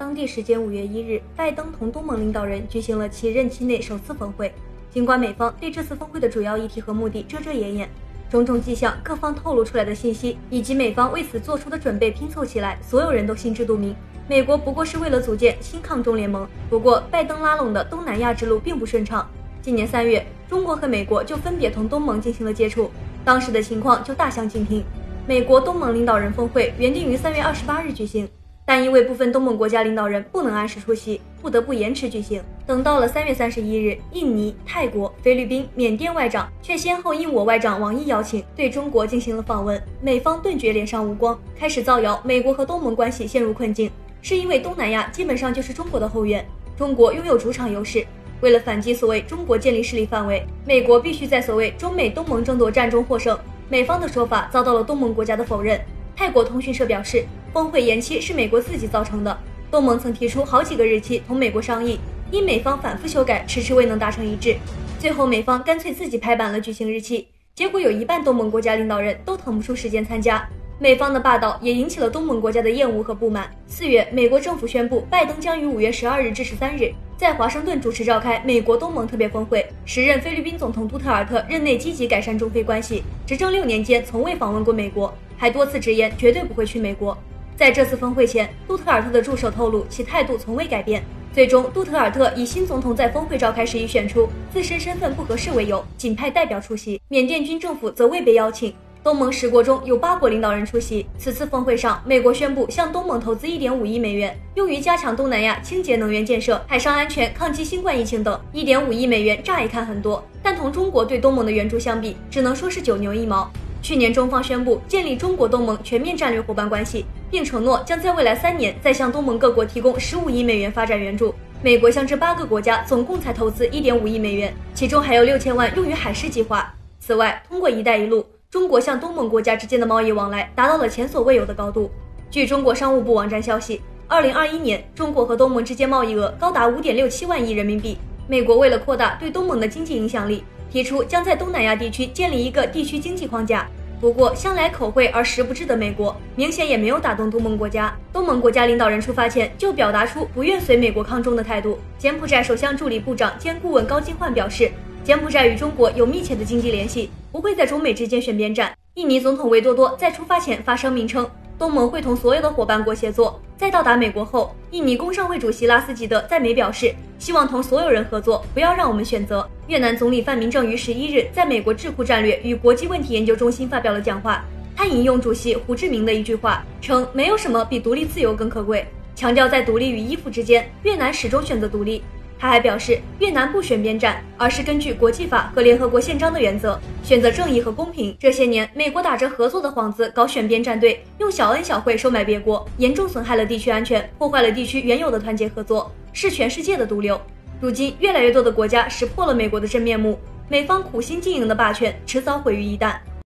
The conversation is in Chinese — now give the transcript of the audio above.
当地时间5月1日，拜登同东盟领导人举行了其任期内首次峰会。尽管美方对这次峰会的主要议题和目的遮遮掩掩，种种迹象、各方透露出来的信息以及美方为此做出的准备拼凑起来，所有人都心知肚明。美国不过是为了组建新抗中联盟。不过，拜登拉拢的东南亚之路并不顺畅。今年3月，中国和美国就分别同东盟进行了接触，当时的情况就大相径庭。美国东盟领导人峰会原定于3月28日举行，但因为部分东盟国家领导人不能按时出席，不得不延迟举行。等到了3月31日，印尼、泰国、菲律宾、缅甸外长却先后应我外长王毅邀请，对中国进行了访问。美方顿觉脸上无光，开始造谣美国和东盟关系陷入困境，是因为东南亚基本上就是中国的后院，中国拥有主场优势。为了反击所谓中国建立势力范围，美国必须在所谓中美东盟争夺战中获胜。美方的说法遭到了东盟国家的否认。泰国通讯社表示，峰会延期是美国自己造成的，东盟曾提出好几个日期同美国商议，因美方反复修改，迟迟未能达成一致。最后美方干脆自己拍板了举行日期，结果有一半东盟国家领导人都腾不出时间参加。美方的霸道也引起了东盟国家的厌恶和不满。4月，美国政府宣布，拜登将于5月12日至13日在华盛顿主持召开美国东盟特别峰会。时任菲律宾总统杜特尔特任内积极改善中菲关系，执政6年间从未访问过美国，还多次直言绝对不会去美国。在这次峰会前，杜特尔特的助手透露其态度从未改变。最终，杜特尔特以新总统在峰会召开时已选出，自身身份不合适为由，仅派代表出席。缅甸军政府则未被邀请。东盟10国中有8国领导人出席。此次峰会上，美国宣布向东盟投资1.5亿美元，用于加强东南亚清洁能源建设、海上安全、抗击新冠疫情等。1.5亿美元乍一看很多，但同中国对东盟的援助相比，只能说是九牛一毛。去年中方宣布建立中国东盟全面战略伙伴关系，并承诺将在未来3年再向东盟各国提供15亿美元发展援助。美国向这8个国家总共才投资1.5亿美元，其中还有6000万用于海事计划。此外，通过一带一路，中国向东盟国家之间的贸易往来达到了前所未有的高度。据中国商务部网站消息，2021年中国和东盟之间贸易额高达5.67万亿人民币。美国为了扩大对东盟的经济影响力，提出将在东南亚地区建立一个地区经济框架。不过，向来口惠而实不至的美国，明显也没有打动东盟国家。东盟国家领导人出发前就表达出不愿随美国抗中的态度。柬埔寨首相助理部长兼顾问高金焕表示，柬埔寨与中国有密切的经济联系，不会在中美之间选边站。印尼总统维多多在出发前发声明称，东盟会同所有的伙伴国协作。在到达美国后，印尼工商会主席拉斯吉德在美表示，希望同所有人合作，不要让我们选择。越南总理范明政于11日在美国智库战略与国际问题研究中心发表了讲话，他引用主席胡志明的一句话，称没有什么比独立自由更可贵，强调在独立与依附之间，越南始终选择独立。他还表示，越南不选边站，而是根据国际法和联合国宪章的原则，选择正义和公平。这些年，美国打着合作的幌子搞选边站队，用小恩小惠收买别国，严重损害了地区安全，破坏了地区原有的团结合作，是全世界的毒瘤。如今，越来越多的国家识破了美国的真面目，美方苦心经营的霸权，迟早毁于一旦。